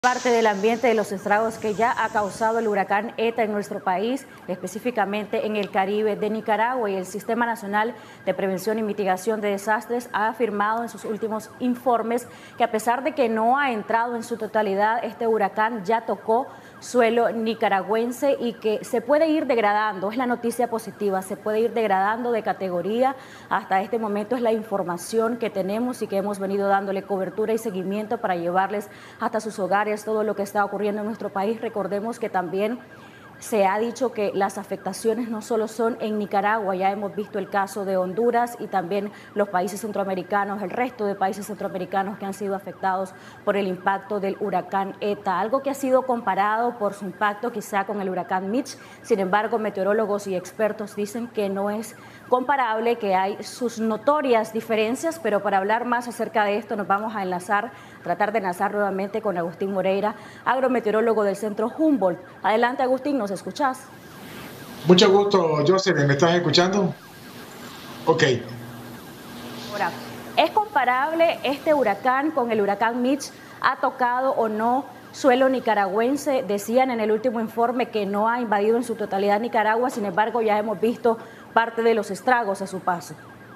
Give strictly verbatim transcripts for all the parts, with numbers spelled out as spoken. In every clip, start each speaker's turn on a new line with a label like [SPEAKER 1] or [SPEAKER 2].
[SPEAKER 1] Parte del ambiente de los estragos que ya ha causado el huracán ETA en nuestro país, específicamente en el Caribe de Nicaragua, y el Sistema Nacional de Prevención y Mitigación de Desastres ha afirmado en sus últimos informes que a pesar de que no ha entrado en su totalidad, este huracán ya tocó suelo nicaragüense y que se puede ir degradando, es la noticia positiva, se puede ir degradando de categoría. Hasta este momento es la información que tenemos y que hemos venido dándole cobertura y seguimiento para llevarles hasta sus hogares todo lo que está ocurriendo en nuestro país. Recordemos que también se ha dicho que las afectaciones no solo son en Nicaragua, ya hemos visto el caso de Honduras y también los países centroamericanos, el resto de países centroamericanos que han sido afectados por el impacto del huracán ETA, algo que ha sido comparado por su impacto quizá con el huracán Mitch. Sin embargo, meteorólogos y expertos dicen que no es comparable, que hay sus notorias diferencias, pero para hablar más acerca de esto nos vamos a enlazar, tratar de enlazar nuevamente con Agustín Moreira, agrometeorólogo del Centro Humboldt. Adelante, Agustín, ¿nos escuchás?
[SPEAKER 2] Mucho gusto, Joseph, ¿me estás escuchando? Ok.
[SPEAKER 1] Ahora, ¿es comparable este huracán con el huracán Mitch? ¿Ha tocado o no suelo nicaragüense? Decían en el último informe que no ha invadido en su totalidad Nicaragua, sin embargo ya hemos visto parte de los estragos a su paso.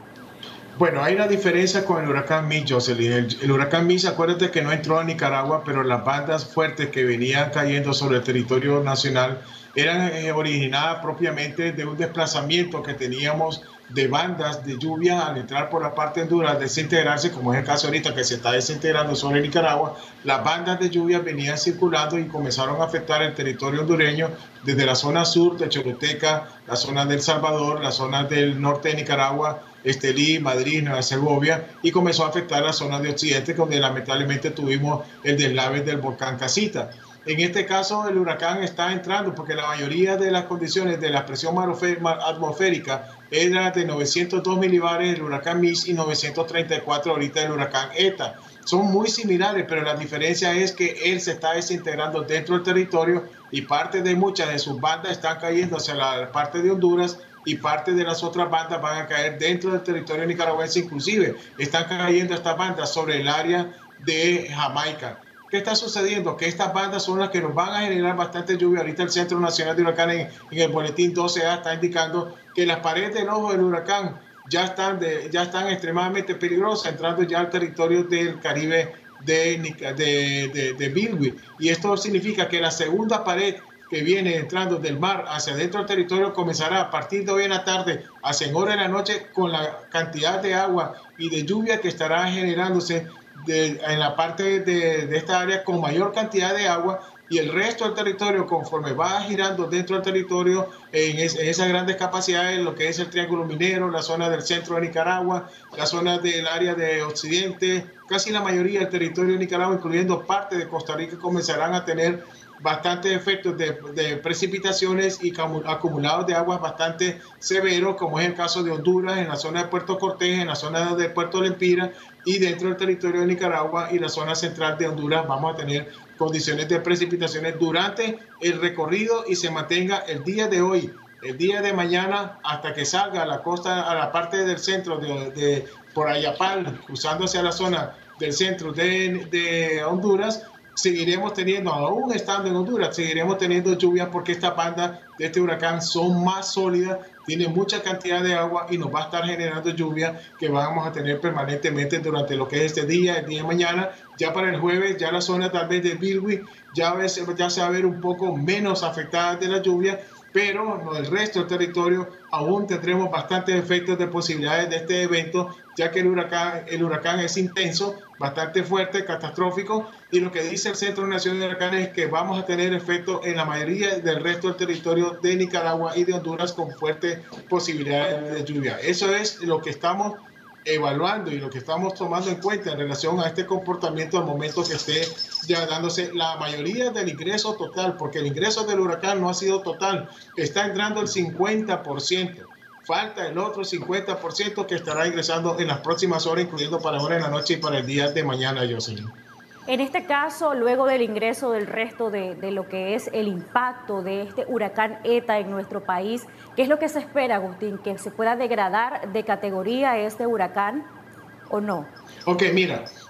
[SPEAKER 2] Bueno, hay una diferencia con el huracán Mitch, Jocelyn. El, el huracán Mitch, acuérdate que no entró a Nicaragua, pero las bandas fuertes que venían cayendo sobre el territorio nacional eran eh, originadas propiamente de un desplazamiento que teníamos de bandas de lluvia al entrar por la parte de Honduras, desintegrarse, como es el caso ahorita que se está desintegrando sobre Nicaragua. Las bandas de lluvia venían circulando y comenzaron a afectar el territorio hondureño desde la zona sur de Choluteca, la zona del Salvador, la zona del norte de Nicaragua, Estelí, Madrid, Nueva Segovia, y comenzó a afectar la zona de occidente, donde lamentablemente tuvimos el deslave del volcán Casita. En este caso, el huracán está entrando porque la mayoría de las condiciones de la presión atmosférica era de novecientos dos milibares el huracán Mitch y novecientos treinta y cuatro ahorita el huracán ETA. Son muy similares, pero la diferencia es que él se está desintegrando dentro del territorio y parte de muchas de sus bandas están cayendo hacia la parte de Honduras y parte de las otras bandas van a caer dentro del territorio nicaragüense, inclusive están cayendo estas bandas sobre el área de Jamaica. ¿Qué está sucediendo? Que estas bandas son las que nos van a generar bastante lluvia. Ahorita el Centro Nacional de Huracanes en, en el boletín doce A está indicando que las paredes del ojo del huracán ya están, de, ya están extremadamente peligrosas, entrando ya al territorio del Caribe de, de, de, de Bilwi. Y esto significa que la segunda pared que viene entrando del mar hacia dentro del territorio comenzará a partir de hoy en la tarde, hacia en hora de la noche, con la cantidad de agua y de lluvia que estará generándose de, en la parte de, de esta área con mayor cantidad de agua, y el resto del territorio, conforme va girando dentro del territorio en, es, en esas grandes capacidades, lo que es el Triángulo Minero, la zona del centro de Nicaragua, la zona del área de occidente, casi la mayoría del territorio de Nicaragua, incluyendo parte de Costa Rica, comenzarán a tener bastantes efectos de, de precipitaciones y acumulados de aguas bastante severos, como es el caso de Honduras, en la zona de Puerto Cortés, en la zona de Puerto Lempira y dentro del territorio de Nicaragua y la zona central de Honduras. Vamos a tener condiciones de precipitaciones durante el recorrido y se mantenga el día de hoy, el día de mañana, hasta que salga a la costa, a la parte del centro de, de por Ayapal, cruzando hacia la zona del centro de, de Honduras. Seguiremos teniendo, aún estando en Honduras, seguiremos teniendo lluvias porque estas bandas de este huracán son más sólidas, tienen mucha cantidad de agua y nos va a estar generando lluvia que vamos a tener permanentemente durante lo que es este día, el día de mañana. Ya para el jueves, ya la zona tal vez de Bilwi ya, ya se va a ver un poco menos afectada de la lluvia, pero no, el resto del territorio aún tendremos bastantes efectos de posibilidades de este evento, ya que el huracán, el huracán es intenso, bastante fuerte, catastrófico, y lo que dice el Centro Nacional de Huracanes es que vamos a tener efectos en la mayoría del resto del territorio de Nicaragua y de Honduras con fuertes posibilidades de lluvia. Eso es lo que estamos evaluando y lo que estamos tomando en cuenta en relación a este comportamiento al momento que esté ya dándose la mayoría del ingreso total, porque el ingreso del huracán no ha sido total, está entrando el cincuenta por ciento. Falta el otro cincuenta por ciento que estará ingresando en las próximas horas, incluyendo para ahora en la noche y para el día de mañana, Jocelyn.
[SPEAKER 1] En este caso, luego del ingreso del resto de, de lo que es el impacto de este huracán ETA en nuestro país, ¿qué es lo que se espera, Agustín? ¿Que se pueda degradar de categoría este huracán o no?
[SPEAKER 2] Ok, mira,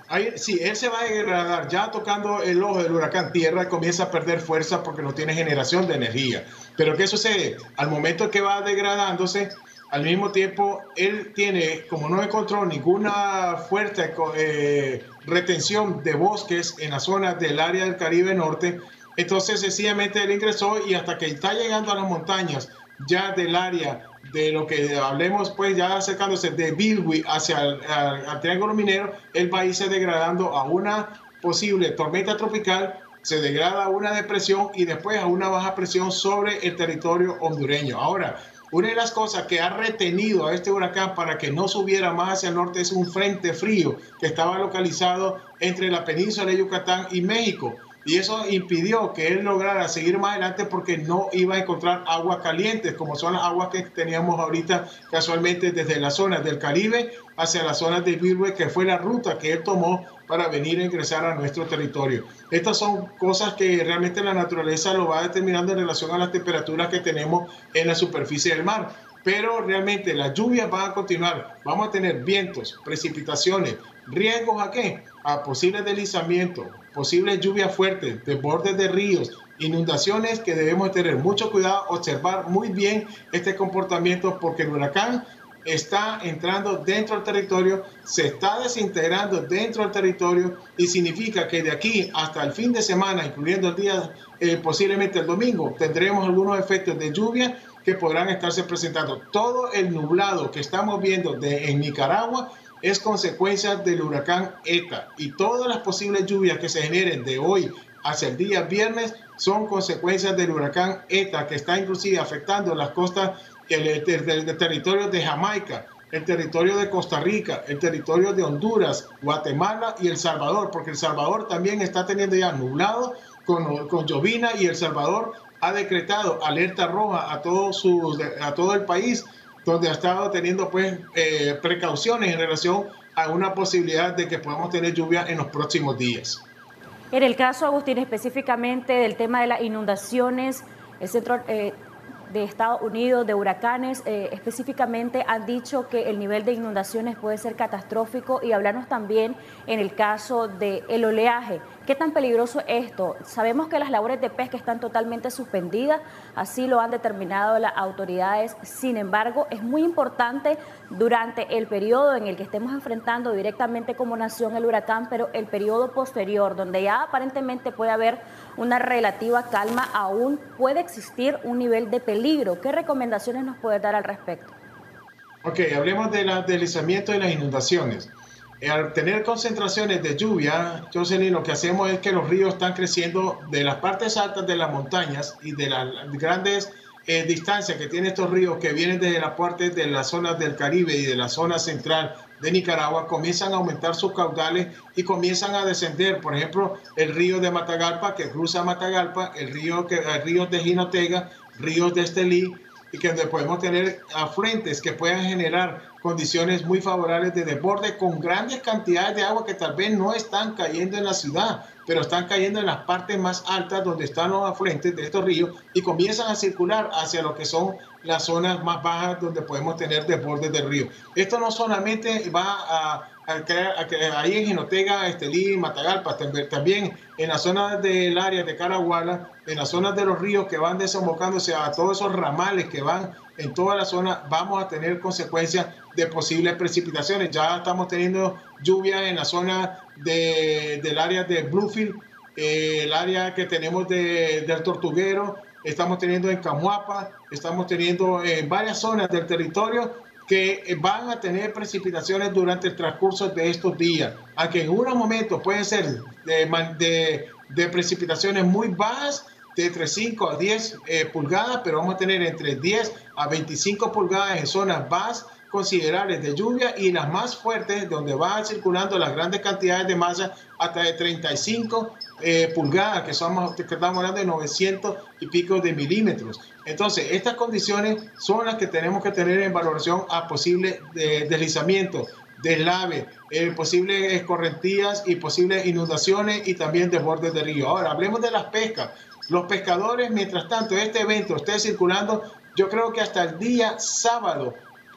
[SPEAKER 2] Ahí, sí, él se va a degradar, ya tocando el ojo del huracán tierra, comienza a perder fuerza porque no tiene generación de energía. Pero ¿qué sucede? Al momento que va degradándose, al mismo tiempo, él tiene, como no encontró ninguna fuerte eh, retención de bosques en la zona del área del Caribe Norte, entonces sencillamente él ingresó y hasta que está llegando a las montañas ya del área de lo que hablemos, pues ya acercándose de Bilwi hacia el al, al Triángulo Minero, él va a irse degradando a una posible tormenta tropical, se degrada a una depresión y después a una baja presión sobre el territorio hondureño. Ahora, una de las cosas que ha retenido a este huracán para que no subiera más hacia el norte es un frente frío que estaba localizado entre la península de Yucatán y México. Y eso impidió que él lograra seguir más adelante porque no iba a encontrar aguas calientes, como son las aguas que teníamos ahorita casualmente desde las zonas del Caribe hacia las zonas de Bilwi, que fue la ruta que él tomó para venir a ingresar a nuestro territorio. Estas son cosas que realmente la naturaleza lo va determinando en relación a las temperaturas que tenemos en la superficie del mar. Pero realmente las lluvias van a continuar. Vamos a tener vientos, precipitaciones, riesgos a qué? A posibles deslizamientos, posibles lluvias fuertes, desbordes de ríos, inundaciones que debemos tener mucho cuidado, observar muy bien este comportamiento porque el huracán está entrando dentro del territorio, se está desintegrando dentro del territorio y significa que de aquí hasta el fin de semana, incluyendo el día, eh, posiblemente el domingo, tendremos algunos efectos de lluvia que podrán estarse presentando. Todo el nublado que estamos viendo de, en Nicaragua es consecuencia del huracán ETA y todas las posibles lluvias que se generen de hoy hacia el día viernes son consecuencias del huracán ETA que está inclusive afectando las costas del de, de, de territorio de Jamaica, el territorio de Costa Rica, el territorio de Honduras, Guatemala y El Salvador, porque El Salvador también está teniendo ya nublado con, con llovina y El Salvador ha decretado alerta roja a todo, su, a todo el país, donde ha estado teniendo pues eh, precauciones en relación a una posibilidad de que podamos tener lluvia en los próximos días.
[SPEAKER 1] En el caso, Agustín, específicamente del tema de las inundaciones, el centro eh, de Estados Unidos, de huracanes, eh, específicamente han dicho que el nivel de inundaciones puede ser catastrófico y hablarnos también en el caso del oleaje. ¿Qué tan peligroso es esto? Sabemos que las labores de pesca están totalmente suspendidas, así lo han determinado las autoridades. Sin embargo, es muy importante durante el periodo en el que estemos enfrentando directamente como nación el huracán, pero el periodo posterior, donde ya aparentemente puede haber una relativa calma, aún puede existir un nivel de peligro. ¿Qué recomendaciones nos puede dar al respecto?
[SPEAKER 2] Ok, hablemos de los deslizamientos y las inundaciones. Al tener concentraciones de lluvia, Jocelyn, lo que hacemos es que los ríos están creciendo de las partes altas de las montañas y de las grandes eh, distancias que tienen estos ríos que vienen desde las partes de las zonas del Caribe y de la zona central de Nicaragua, comienzan a aumentar sus caudales y comienzan a descender. Por ejemplo, el río de Matagalpa que cruza Matagalpa, el río, que, el río de Jinotega, ríos de Estelí, y que donde podemos tener afluentes que puedan generar condiciones muy favorables de desborde con grandes cantidades de agua que tal vez no están cayendo en la ciudad, pero están cayendo en las partes más altas donde están los afluentes de estos ríos y comienzan a circular hacia lo que son las zonas más bajas donde podemos tener desbordes del río. Esto no solamente va a, a crear a, ahí en Jinotega, Estelí, Matagalpa, también en la zona del área de Caraguala, en las zonas de los ríos que van desembocándose a todos esos ramales que van en toda la zona, vamos a tener consecuencias de posibles precipitaciones. Ya estamos teniendo lluvia en la zona de, del área de Bluefield, eh, el área que tenemos de, del Tortuguero, estamos teniendo en Camuapa, estamos teniendo en varias zonas del territorio que van a tener precipitaciones durante el transcurso de estos días, aunque en unos momentos pueden ser de, de, de precipitaciones muy bajas, de entre cinco a diez eh, pulgadas, pero vamos a tener entre diez a veinticinco pulgadas en zonas bajas considerables de lluvia y las más fuertes donde van circulando las grandes cantidades de masa hasta de treinta y cinco eh, pulgadas, que, somos, que estamos hablando de novecientos y pico de milímetros. Entonces, estas condiciones son las que tenemos que tener en valoración a posible de, deslizamiento, deslave, eh, posibles escorrentías y posibles inundaciones y también desbordes de río. Ahora, hablemos de las pescas. Los pescadores, mientras tanto este evento esté circulando, yo creo que hasta el día sábado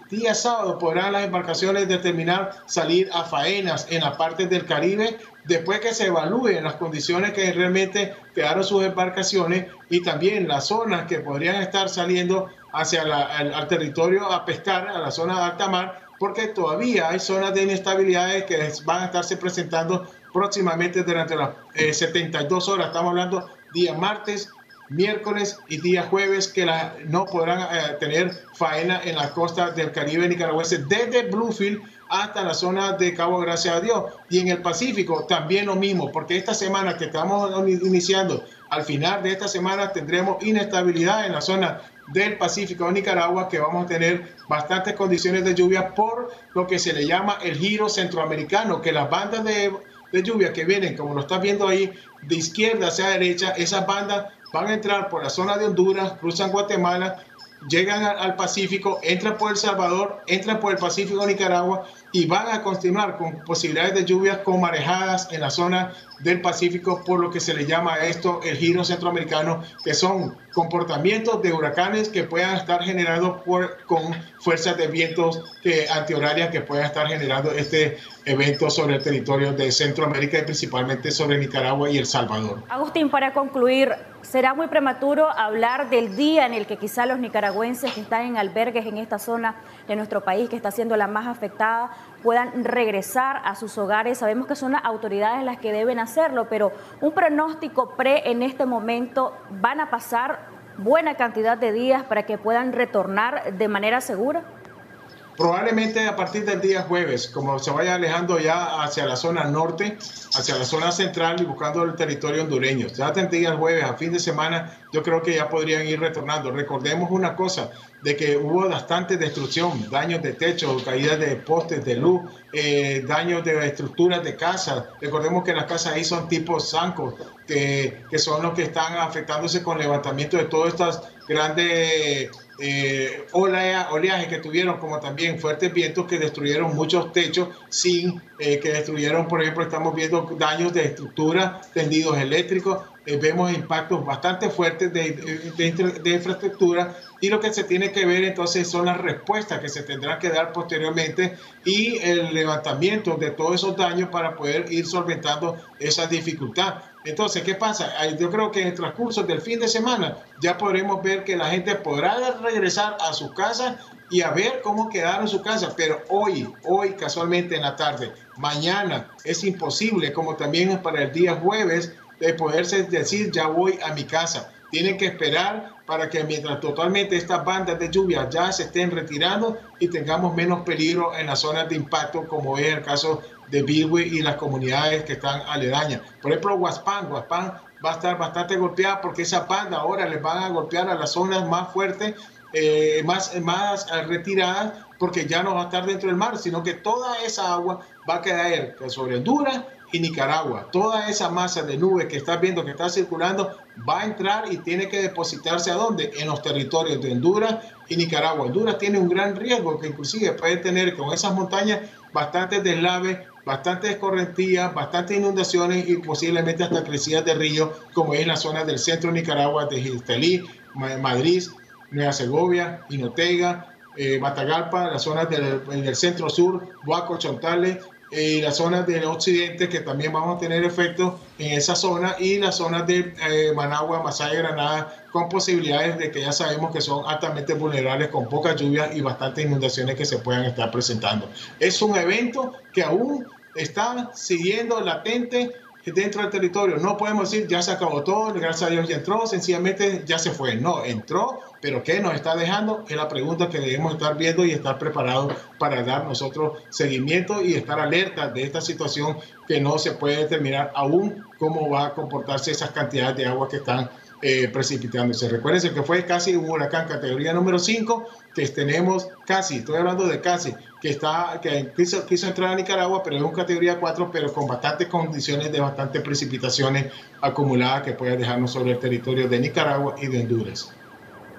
[SPEAKER 2] día sábado podrán las embarcaciones determinar salir a faenas en la parte del Caribe después que se evalúen las condiciones que realmente quedaron sus embarcaciones y también las zonas que podrían estar saliendo hacia la, al, al territorio a pescar, a la zona de alta mar, porque todavía hay zonas de inestabilidades que van a estarse presentando próximamente durante las eh, setenta y dos horas. Estamos hablando día martes, miércoles y día jueves que la, no podrán eh, tener faena en la costa del Caribe nicaragüense desde Bluefield hasta la zona de Cabo Gracias a Dios. Y en el Pacífico también lo mismo, porque esta semana que estamos iniciando, al final de esta semana tendremos inestabilidad en la zona del Pacífico de Nicaragua, que vamos a tener bastantes condiciones de lluvia por lo que se le llama el giro centroamericano, que las bandas de, de lluvia que vienen, como lo estás viendo ahí, de izquierda hacia derecha, esas bandas van a entrar por la zona de Honduras, cruzan Guatemala, llegan al Pacífico, entran por El Salvador, entran por el Pacífico de Nicaragua y van a continuar con posibilidades de lluvias con marejadas en la zona del Pacífico, por lo que se le llama a esto el giro centroamericano, que son comportamientos de huracanes que puedan estar generados por, con fuerzas de vientos que, antihorarias que puedan estar generando este evento sobre el territorio de Centroamérica y principalmente sobre Nicaragua y El Salvador.
[SPEAKER 1] Agustín, para concluir, ¿será muy prematuro hablar del día en el que quizá los nicaragüenses que están en albergues en esta zona de nuestro país, que está siendo la más afectada, puedan regresar a sus hogares? Sabemos que son las autoridades las que deben hacerlo, pero un pronóstico pre en este momento, ¿van a pasar buena cantidad de días para que puedan retornar de manera segura?
[SPEAKER 2] Probablemente a partir del día jueves, como se vaya alejando ya hacia la zona norte, hacia la zona central y buscando el territorio hondureño. Ya tendría el jueves, a fin de semana, yo creo que ya podrían ir retornando. Recordemos una cosa, de que hubo bastante destrucción, daños de techo, caídas de postes de luz, eh, daños de estructuras de casa. Recordemos que las casas ahí son tipo zancos, que, que son los que están afectándose con levantamiento de todas estas grandes eh, olea, oleajes que tuvieron, como también fuertes vientos que destruyeron muchos techos, sin eh, que destruyeron, por ejemplo, estamos viendo daños de estructura, tendidos eléctricos. Eh, vemos impactos bastante fuertes de, de, de infraestructura, y lo que se tiene que ver entonces son las respuestas que se tendrán que dar posteriormente y el levantamiento de todos esos daños para poder ir solventando esa dificultad. Entonces, ¿qué pasa? Yo creo que en el transcurso del fin de semana ya podremos ver que la gente podrá regresar a sus casas y a ver cómo quedaron sus casas, pero hoy, hoy casualmente en la tarde, mañana es imposible, como también es para el día jueves, de poderse decir ya voy a mi casa. Tienen que esperar para que mientras totalmente estas bandas de lluvia ya se estén retirando y tengamos menos peligro en las zonas de impacto, como es el caso de Bilwi y las comunidades que están aledañas. Por ejemplo, Huaspán, Huaspán va a estar bastante golpeada porque esas bandas ahora les van a golpear a las zonas más fuertes, eh, más, más retiradas, porque ya no va a estar dentro del mar, sino que toda esa agua va a caer sobre Honduras y Nicaragua. Toda esa masa de nubes que estás viendo que está circulando va a entrar y tiene que depositarse ¿a dónde? En los territorios de Honduras y Nicaragua. Honduras tiene un gran riesgo que inclusive puede tener con esas montañas bastantes deslaves, bastantes escorrentías, bastantes inundaciones y posiblemente hasta crecidas de ríos, como es la zona del centro de Nicaragua, de Jixtelí, Madrid, Nueva Segovia, Jinotega, eh, Matagalpa, las zonas del, del centro sur, Huaco, Chontales, y las zonas del occidente, que también vamos a tener efectos en esa zona, y las zonas de eh, Managua, Masaya y Granada, con posibilidades de que ya sabemos que son altamente vulnerables, con pocas lluvias y bastantes inundaciones que se puedan estar presentando. Es un evento que aún está siguiendo latente dentro del territorio. No podemos decir ya se acabó todo, gracias a Dios ya entró, sencillamente ya se fue. No, entró, pero ¿qué nos está dejando? Es la pregunta que debemos estar viendo y estar preparados para dar nosotros seguimiento y estar alerta de esta situación, que no se puede determinar aún cómo va a comportarse esas cantidades de agua que están eh, precipitándose. Recuérdense que fue casi un huracán categoría número cinco, que tenemos casi, estoy hablando de casi, que está que quiso, quiso entrar a Nicaragua, pero es un categoría cuatro, pero con bastantes condiciones de bastantes precipitaciones acumuladas que puede dejarnos sobre el territorio de Nicaragua y de Honduras.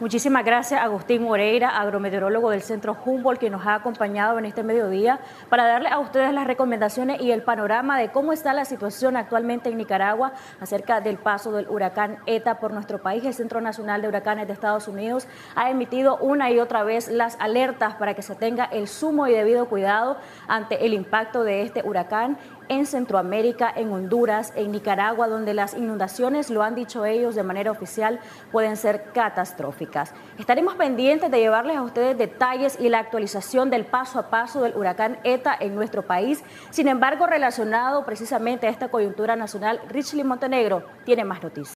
[SPEAKER 1] Muchísimas gracias, Agustín Moreira, agrometeorólogo del Centro Humboldt, que nos ha acompañado en este mediodía para darle a ustedes las recomendaciones y el panorama de cómo está la situación actualmente en Nicaragua acerca del paso del huracán ETA por nuestro país. El Centro Nacional de Huracanes de Estados Unidos ha emitido una y otra vez las alertas para que se tenga el sumo y debido cuidado ante el impacto de este huracán en Centroamérica, en Honduras, en Nicaragua, donde las inundaciones, lo han dicho ellos de manera oficial, pueden ser catastróficas. Estaremos pendientes de llevarles a ustedes detalles y la actualización del paso a paso del huracán ETA en nuestro país. Sin embargo, relacionado precisamente a esta coyuntura nacional, Richly Montenegro tiene más noticias.